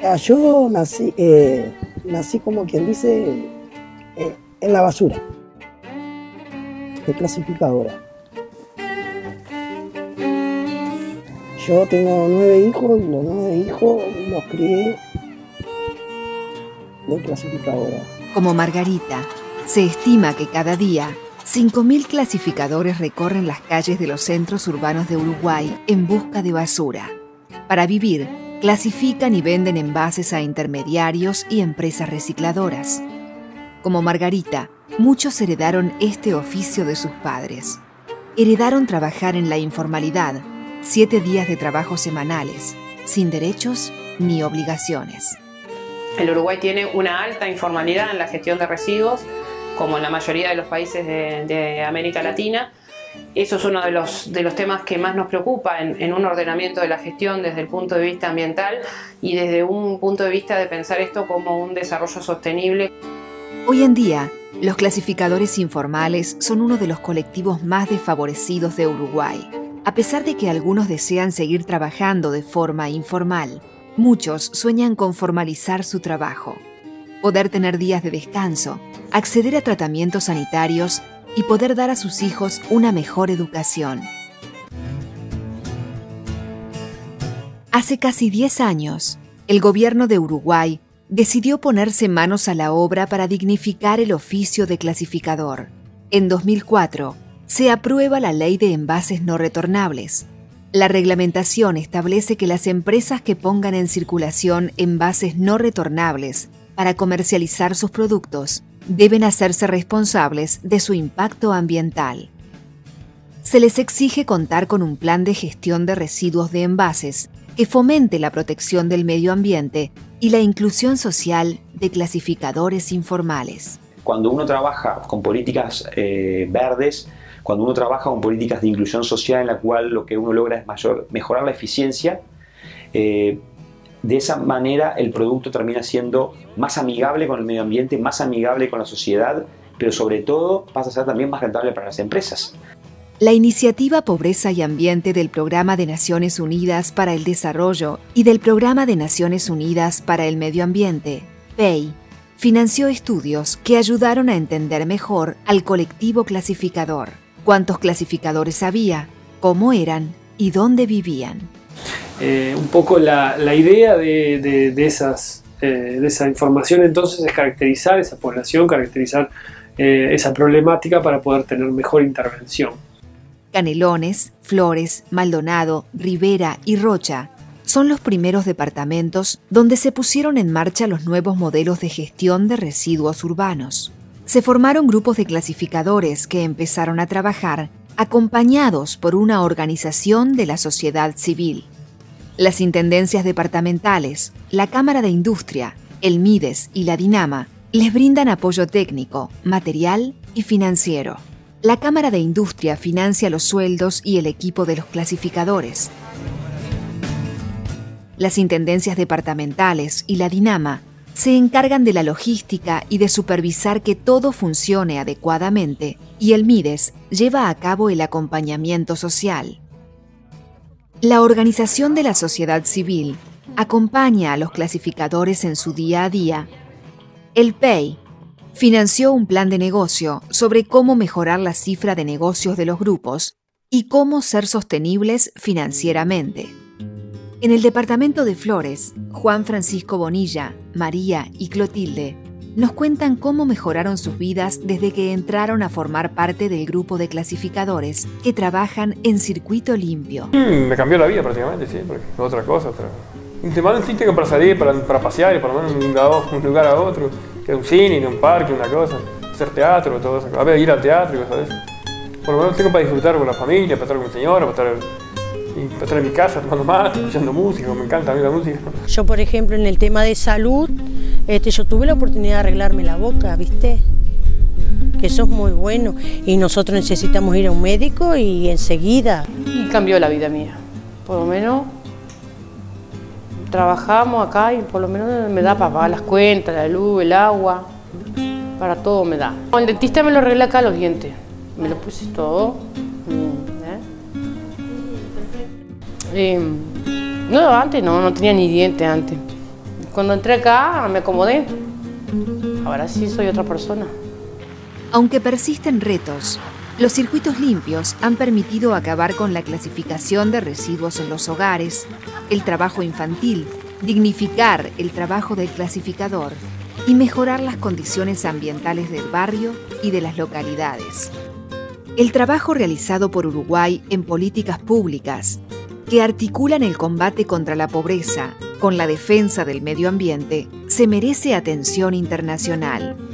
Yo nací como quien dice en la basura, de clasificadora. Yo tengo 9 hijos y los 9 hijos los crié de clasificadora. Como Margarita, se estima que cada día 5.000 clasificadores recorren las calles de los centros urbanos de Uruguay en busca de basura. Para vivir, clasifican y venden envases a intermediarios y empresas recicladoras. Como Margarita, muchos heredaron este oficio de sus padres. Heredaron trabajar en la informalidad, 7 días de trabajo semanales, sin derechos ni obligaciones. El Uruguay tiene una alta informalidad en la gestión de residuos, como en la mayoría de los países de América Latina. Eso es uno de los temas que más nos preocupa en un ordenamiento de la gestión desde el punto de vista ambiental y desde un punto de vista de pensar esto como un desarrollo sostenible. Hoy en día, los clasificadores informales son uno de los colectivos más desfavorecidos de Uruguay. A pesar de que algunos desean seguir trabajando de forma informal, muchos sueñan con formalizar su trabajo, poder tener días de descanso, acceder a tratamientos sanitarios y poder dar a sus hijos una mejor educación. Hace casi 10 años, el gobierno de Uruguay decidió ponerse manos a la obra para dignificar el oficio de clasificador. En 2004, se aprueba la Ley de Envases No Retornables. La reglamentación establece que las empresas que pongan en circulación envases no retornables para comercializar sus productos deben hacerse responsables de su impacto ambiental. Se les exige contar con un plan de gestión de residuos de envases que fomente la protección del medio ambiente y la inclusión social de clasificadores informales. Cuando uno trabaja con políticas verdes, cuando uno trabaja con políticas de inclusión social en la cual lo que uno logra es mejorar la eficiencia, de esa manera el producto termina siendo más amigable con el medio ambiente, más amigable con la sociedad, pero sobre todo pasa a ser también más rentable para las empresas. La iniciativa Pobreza y Ambiente del Programa de Naciones Unidas para el Desarrollo y del Programa de Naciones Unidas para el Medio Ambiente, PEI, financió estudios que ayudaron a entender mejor al colectivo clasificador, cuántos clasificadores había, cómo eran y dónde vivían. Un poco la idea de esa información entonces es caracterizar esa población, caracterizar esa problemática para poder tener mejor intervención. Canelones, Flores, Maldonado, Rivera y Rocha son los primeros departamentos donde se pusieron en marcha los nuevos modelos de gestión de residuos urbanos. Se formaron grupos de clasificadores que empezaron a trabajar acompañados por una organización de la sociedad civil. Las intendencias departamentales, la Cámara de Industria, el MIDES y la DINAMA les brindan apoyo técnico, material y financiero. La Cámara de Industria financia los sueldos y el equipo de los clasificadores. Las intendencias departamentales y la DINAMA se encargan de la logística y de supervisar que todo funcione adecuadamente, y el MIDES lleva a cabo el acompañamiento social. La organización de la sociedad civil acompaña a los clasificadores en su día a día. El PEI financió un plan de negocio sobre cómo mejorar la cifra de negocios de los grupos y cómo ser sostenibles financieramente. En el departamento de Flores, Juan Francisco Bonilla, María y Clotilde nos cuentan cómo mejoraron sus vidas desde que entraron a formar parte del grupo de clasificadores que trabajan en circuito limpio. Me cambió la vida prácticamente, sí, porque otra cosa. Te mandan sitio para salir, para pasear y para ir de un lugar a otro, que un cine, un parque, una cosa, hacer teatro, todo eso, a ver, ir al teatro y cosas de eso. Por lo menos tengo para disfrutar con la familia, para estar con mi señora, para estar en mi casa tomando mate, escuchando música, me encanta a mí la música. Yo, por ejemplo, en el tema de salud, yo tuve la oportunidad de arreglarme la boca, ¿viste? Que eso es muy bueno y nosotros necesitamos ir a un médico y enseguida. Y cambió la vida mía, por lo menos trabajamos acá y por lo menos me da para pagar las cuentas, la luz, el agua, para todo me da. El dentista me lo arregla acá los dientes, me lo puse todo. No, antes no tenía ni dientes antes. Cuando entré acá me acomodé. Ahora sí soy otra persona. Aunque persisten retos, los circuitos limpios han permitido acabar con la clasificación de residuos en los hogares, el trabajo infantil, dignificar el trabajo del clasificador y mejorar las condiciones ambientales del barrio y de las localidades. El trabajo realizado por Uruguay en políticas públicas que articulan el combate contra la pobreza con la defensa del medio ambiente se merece atención internacional.